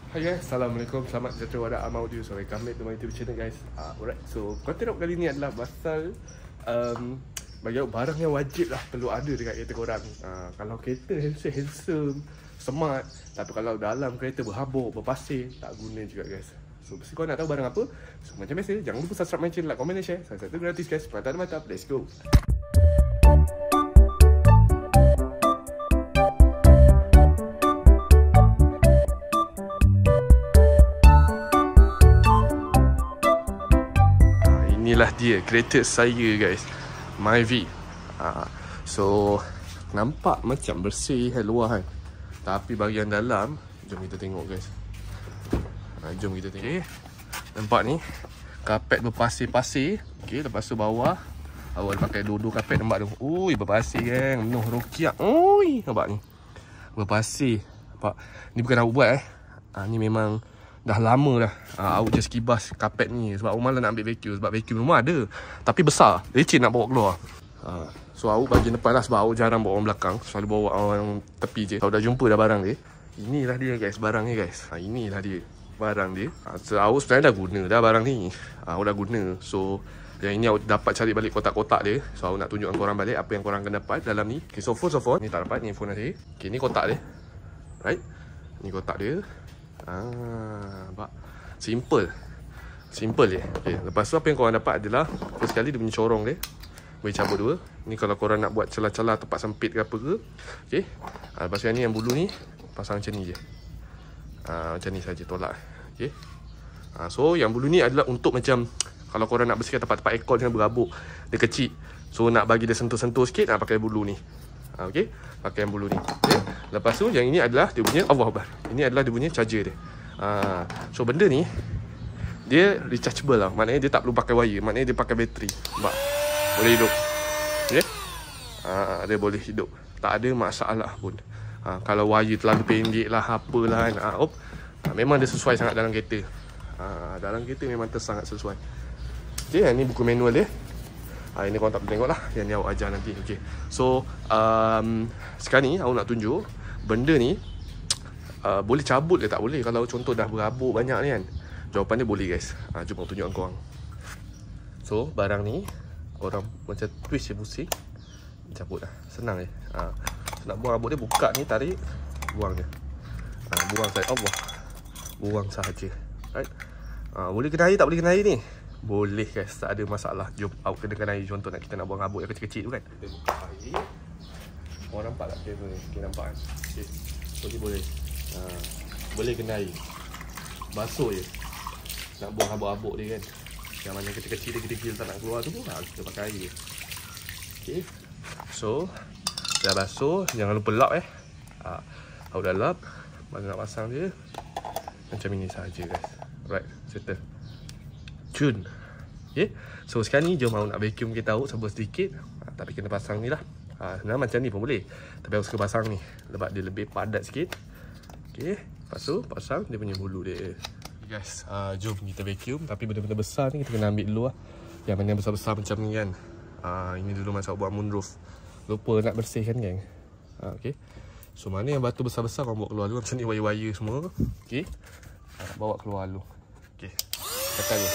Hai guys, Assalamualaikum, selamat sejahtera wada amal audio. So welcome back to my YouTube channel guys. Alright, so konten kali ni adalah pasal bagi barang yang wajib lah perlu ada dekat kereta korang. Kalau kereta handsome, smart, tapi kalau dalam kereta berhabuk, berpasir, tak guna juga guys. So mesti korang nak tahu barang apa. So macam biasa, jangan lupa subscribe my channel, like, comment dan share. Satu gratis guys, mantap, let's go. Inilah dia kereta saya guys, Myvi. So nampak macam bersih luar kan, tapi bahagian dalam jom kita tengok guys. Jom kita tengok. Okay. Nampak ni kapet berpasir-pasir. Okay, lepas tu bawah awal pakai dua kapet, nampak tu. Ui, berpasir kan, penuh rokiak. Ui, nampak ni berpasir. Nampak ni bukan aku buat ni memang dah lama dah. Aku just kibas kapet ni sebab aku malah nak ambil vacuum. Sebab vacuum rumah ada, tapi besar, leceh nak bawa keluar. So aku bagian depan lah, sebab aku jarang bawa orang belakang, selalu bawa orang tepi je. Kalau dah jumpa dah barang dia. Inilah dia guys, barang ni guys. Inilah dia barang dia. So aku sebenarnya dah guna dah barang ni. Aku dah guna. So yang ini aku dapat cari balik kotak-kotak dia. So aku nak tunjukkan korang balik apa yang korang kena dapat dalam ni. Okay, so first of all, ni tak dapat, ni phone saya. Okay, ni kotak dia. Right, ni kotak dia. Nampak? Simple je. Okay, lepas tu apa yang korang dapat adalah, first sekali dia punya corong dia, boleh cabut dua. Ni kalau korang nak buat celah-celah tempat sempit ke apa ke. Okay, lepas tu yang ni, yang bulu ni pasang macam ni je. Macam ni saja, tolak. Okay, so yang bulu ni adalah untuk macam kalau korang nak bersihkan tempat-tempat aircon yang berabuk, dia kecil, so nak bagi dia sentuh-sentuh sikit, pakai bulu ni. Okay, pakai yang bulu ni. Okay, lepas tu yang ini adalah dia punya, Allah Akbar, ini adalah dia punya charger dia. So benda ni dia rechargeable lah, maknanya dia tak perlu pakai wire, maknanya dia pakai bateri. Nampak? Boleh hidup. Okay, dia boleh hidup, tak ada masalah pun. Kalau wire terlalu pendek lah, apalah kan, memang dia sesuai sangat dalam kereta. Dalam kereta memang sangat sesuai. Okay, ni buku manual dia. Ini korang tak boleh tengok lah, yang ni awak ajar nanti. Okay, so sekarang ni aku nak tunjuk benda ni boleh cabut ke tak boleh. Kalau contoh dah berabuk banyak ni kan, jawapan dia boleh guys. Jom aku tunjukkan korang. So barang ni korang macam twist je pusing, cabut dah, senang je. Nak buang rabuk dia, buka ni, tarik, buang je. Buang saja, Allah, buang sahaja. Right, boleh kena air tak boleh kena air ni? Boleh guys, tak ada masalah. Jom aku kenakan air. Contoh kita nak buang rabuk yang kecil-kecil tu kan, kita buka air. Korang nampak tak kamera ni? Okay, nampak kan? Okay, so ni boleh boleh kena air, basuh je. Nak buang rabuk-rabuk dia kan, yang mana kecil-kecil dia kecil tak nak keluar tu pun, kita pakai air. Okay, so dah basuh, jangan lupa lap aku dah lap. Masa nak pasang dia macam ini saja guys. Right, settle. Cun. Okay, so sekarang ni jom aku nak vacuum kita tahu sebab sedikit. Tapi kena pasang ni lah. Sebenarnya macam ni pun boleh, tapi aku suka pasang ni sebab dia lebih padat sikit. Okay, lepas tu pasang dia punya bulu dia. Guys, jom kita vacuum. Tapi benda-benda besar ni kita kena ambil dulu lah. Yang mana yang besar-besar macam ni kan. Ini dulu masa buat moonroof, lupa nak bersihkan geng. Okay, so mana yang batu besar-besar kau bawa keluar dulu. Macam ni wire-wire semua. Okay, bawa keluar dulu. Okay, tekan je.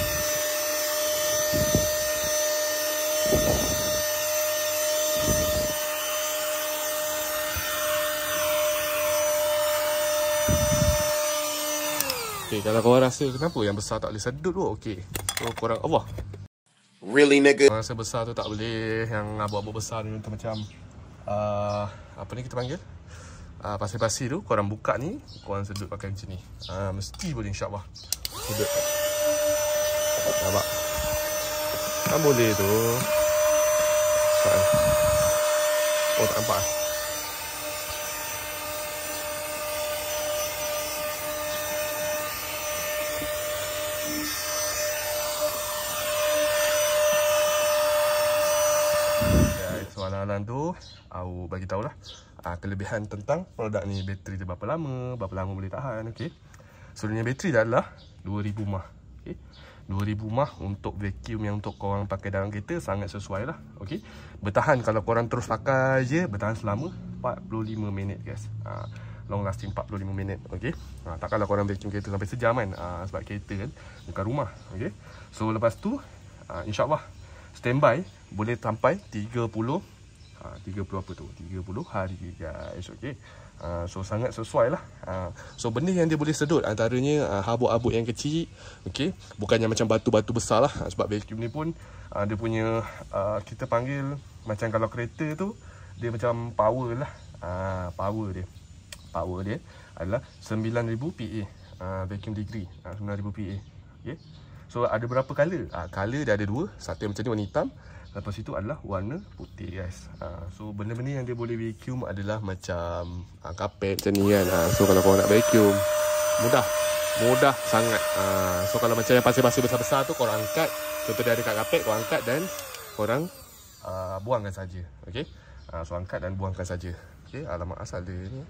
Okay, kalau korang rasa kenapa yang besar tak boleh sedut tu, okay, so korang, Allah, really nigga, korang rasa besar tu tak boleh, yang abuk-abuk besar ni tu macam apa ni kita panggil, pasir-pasir tu, korang buka ni, korang sedut pakai macam ni. Mesti boleh insyaAllah sedut. Nampak? Kan boleh tu. Oh, tak nampak. Soalan tu aku bagi tahulah kelebihan tentang produk ni. Bateri dia berapa lama boleh tahan. Okey, so dia bateri dah adalah 2000 mAh. Okey, 2000 mAh untuk vacuum yang untuk korang pakai dalam kereta sangat sesuai lah. Okey, bertahan kalau korang terus pakai je, bertahan selama 45 minit guys. long lasting 45 minit. Okay, takkanlah korang vacuum kereta sampai sejam kan, sebab kereta kan bukan rumah. Okay, so lepas tu InsyaAllah standby boleh sampai 30 apa tu, 30 hari guys. Okay, so sangat sesuai lah. So benda yang dia boleh sedut antaranya habuk-habuk yang kecil. Okay, bukannya macam batu-batu besar lah, sebab vacuum ni pun dia punya kita panggil macam kalau kereta tu dia macam power lah. Power dia adalah 9000 PA, vacuum degree 9000 PA. Okay, so ada berapa color? Color dia ada dua. Satu yang macam ni warna hitam, lepas itu adalah warna putih guys. So benda-benda yang dia boleh vacuum adalah macam kapet macam ni kan. So kalau korang nak vacuum mudah sangat. So kalau macam yang pasir-pasir besar-besar tu korang angkat, contoh dia ada kat kapet, korang angkat dan korang buangkan saja. Okay, so angkat dan buangkan saja. Okay, alamak asal dia ni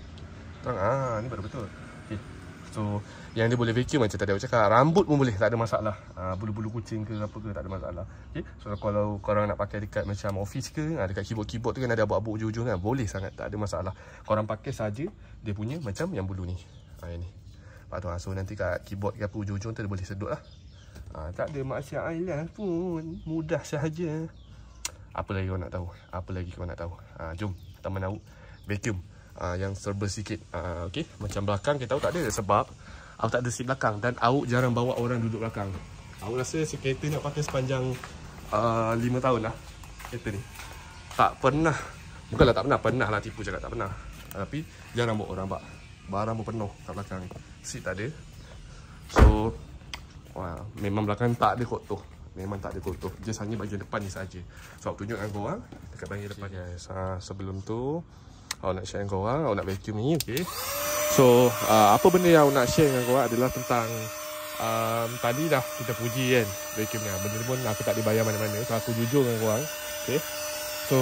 ni betul-betul. Okay, so yang dia boleh vacuum macam tadi aku cakap, rambut pun boleh, tak ada masalah. Bulu-bulu kucing ke apa ke tak ada masalah. Okay, so kalau korang nak pakai dekat macam office ke, dekat keyboard tu kan ada abuk-abuk ujung-ujung kan, boleh sangat, tak ada masalah. Korang pakai saja dia punya macam yang bulu ni. Yang ni. Lepas tu so nanti kat keyboard ke apa ujung-ujung tu dia boleh sedut lah. Tak ada maksiat ailah pun, mudah sahaja. Apa lagi kau nak tahu? Jom kita menau vacuum yang serba sikit. Okay, macam belakang kita tahu tak ada, sebab awak tak ada seat belakang dan awak jarang bawa orang duduk belakang. Awak rasa si kereta nak pakai sepanjang 5 tahun lah kereta ni. Tak pernah, bukanlah tak pernah lah, tipu cakap tak pernah, tapi jarang bawa orang, barang pun penuh kat belakang. Seat tak ada. So memang belakang tak ada kotor. Memang tak ada kotor, just hanya bahagian depan ni saja. So aku tunjukkan korang dekat bahagian depan guys. Sebelum tu awak nak share dengan korang, awak nak vacuum ni. Okay, so apa benda yang awak nak share dengan korang adalah tentang tadi dah kita puji kan vacuum ni. Benda pun aku tak dibayar mana-mana, so aku jujur dengan korang. Okay, so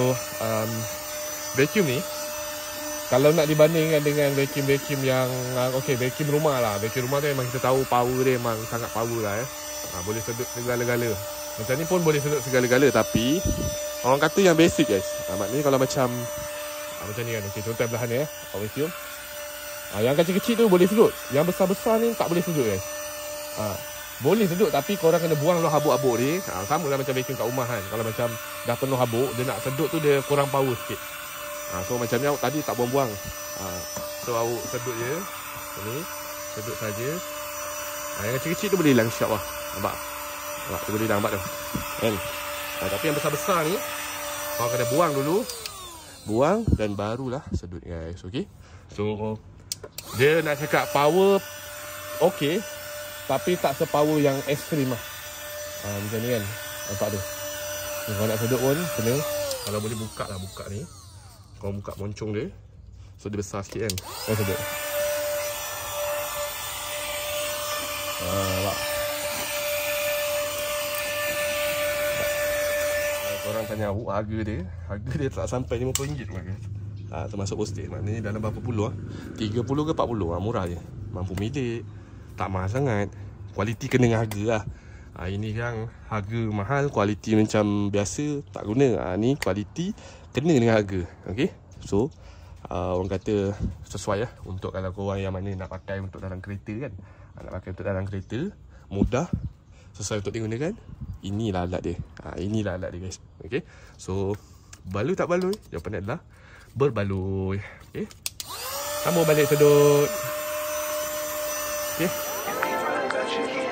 vacuum ni kalau nak dibandingkan dengan vacuum yang vacuum rumah lah. Vacuum rumah tu memang kita tahu power dia memang sangat power lah boleh sedut segala-gala. Macam ni pun boleh sedut segala-gala, tapi orang kata yang basic guys. Maknanya kalau macam ni kan. Okay, contoh belahan ni vacuum. Yang kecil-kecil tu boleh sedut, yang besar-besar ni tak boleh sedut guys. Boleh sedut tapi korang kena buang lah habuk-habuk ni. Sama lah macam vacuum kat rumah kan. Kalau macam dah penuh habuk, dia nak sedut tu dia kurang power sikit. So macam ni awak tadi tak buang-buang. So awak sedut je. Ni sedut saja. Yang kecil-kecil tu boleh hilang insya-Allah. Nampak? Dia boleh hilang, nampak tu kan? Tapi yang besar-besar ni kau kena buang dulu. Buang dan barulah sedut guys. Okay, so dia nak cakap power okay, tapi tak sepower yang ekstrim lah. Macam ni kan. Nampak tu. Kalau nak sedut pun kena, kalau boleh buka ni. Kau buka moncong dia, so dia besar sikit kan. Kau sedut. Korang tanya aku harga dia tak sampai RM50 pun guys. Termasuk postage. Maknanya dalam berapa puluh 30 ke 40 murah je. Mampu milik, tak mahal sangat. Kualiti kena dengan harga lah. Ini yang harga mahal, kualiti macam biasa tak guna. Ni kualiti kena dengan harga. Okay, so orang kata sesuai lah untuk kalau korang yang mana nak pakai untuk dalam kereta kan. Nak pakai untuk dalam kereta, mudah, sesuai untuk digunakan. Inilah alat dia. Inilah alat dia guys. Okay, so baloi tak baloi, jawapannya adalah berbaloi. Okay, kamu balik sedut. Okay.